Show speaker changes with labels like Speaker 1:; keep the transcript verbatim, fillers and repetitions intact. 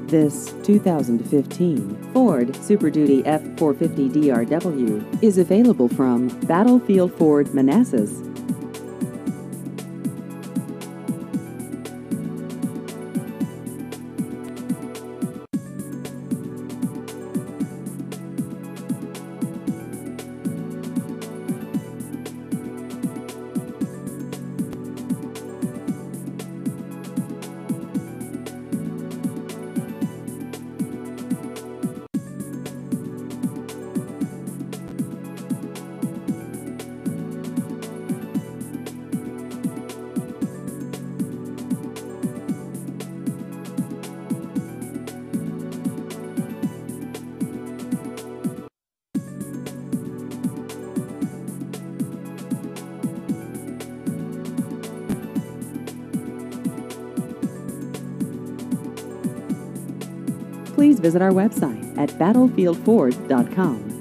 Speaker 1: This two thousand fifteen Ford Super Duty F four fifty D R W is available from Battlefield Ford Manassas. Please visit our website at battlefield ford dot com.